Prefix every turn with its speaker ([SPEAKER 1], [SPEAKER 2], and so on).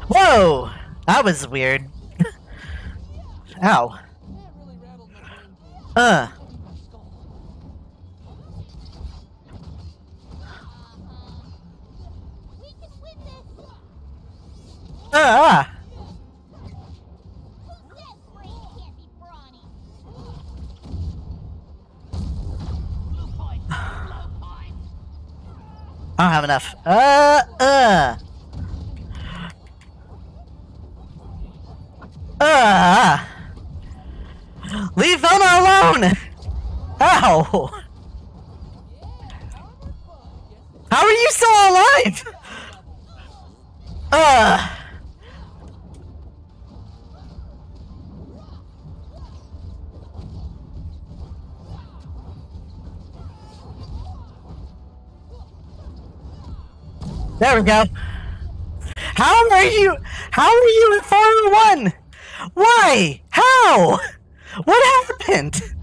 [SPEAKER 1] Whoa! That was weird. Ow. Uh. Ah! I don't have enough. Leave Velma alone! Ow! How are you still alive? There we go. How are you in 401? Why? How? What happened?